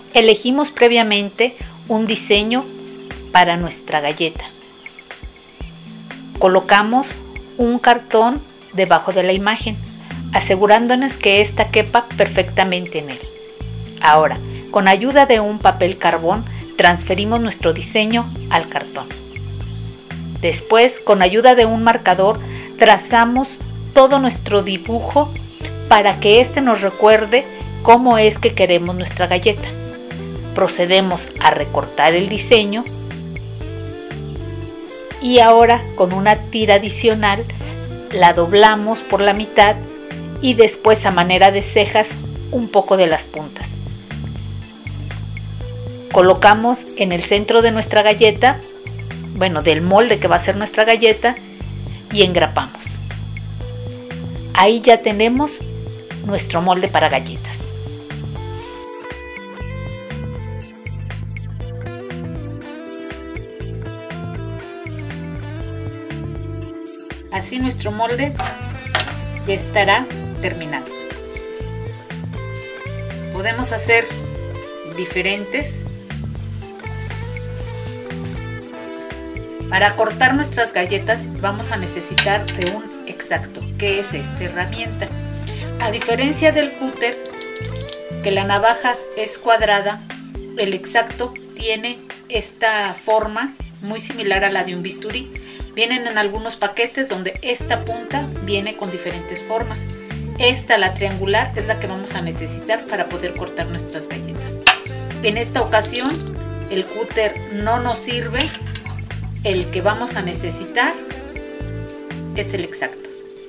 Elegimos previamente un diseño para nuestra galleta. Colocamos un cartón debajo de la imagen, asegurándonos que ésta quepa perfectamente en él. Ahora, con ayuda de un papel carbón, transferimos nuestro diseño al cartón. Después, con ayuda de un marcador, trazamos todo nuestro dibujo para que éste nos recuerde cómo es que queremos nuestra galleta. Procedemos a recortar el diseño y ahora con una tira adicional la doblamos por la mitad y después a manera de cejas un poco de las puntas. Colocamos en el centro de nuestra galleta, del molde que va a ser nuestra galleta, y engrapamos. Ahí ya tenemos nuestro molde para galletas. Así nuestro molde ya estará terminado. Podemos hacer diferentes. Para cortar nuestras galletas vamos a necesitar de un X-Acto, que es esta herramienta. A diferencia del cúter, que la navaja es cuadrada, el X-Acto tiene esta forma muy similar a la de un bisturí. Vienen en algunos paquetes donde esta punta viene con diferentes formas. Esta, la triangular, es la que vamos a necesitar para poder cortar nuestras galletas. En esta ocasión el cúter no nos sirve. El que vamos a necesitar es el X-Acto.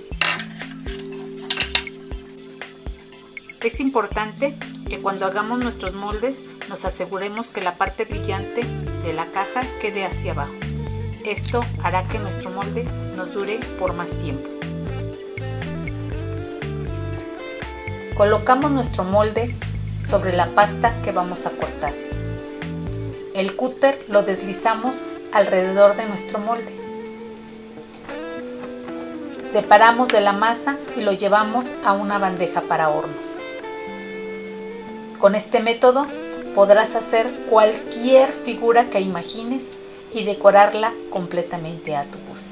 Es importante que cuando hagamos nuestros moldes nos aseguremos que la parte brillante de la caja quede hacia abajo. Esto hará que nuestro molde nos dure por más tiempo. Colocamos nuestro molde sobre la pasta que vamos a cortar. El cúter lo deslizamos alrededor de nuestro molde. Separamos de la masa y lo llevamos a una bandeja para horno. Con este método podrás hacer cualquier figura que imagines y decorarla completamente a tu gusto.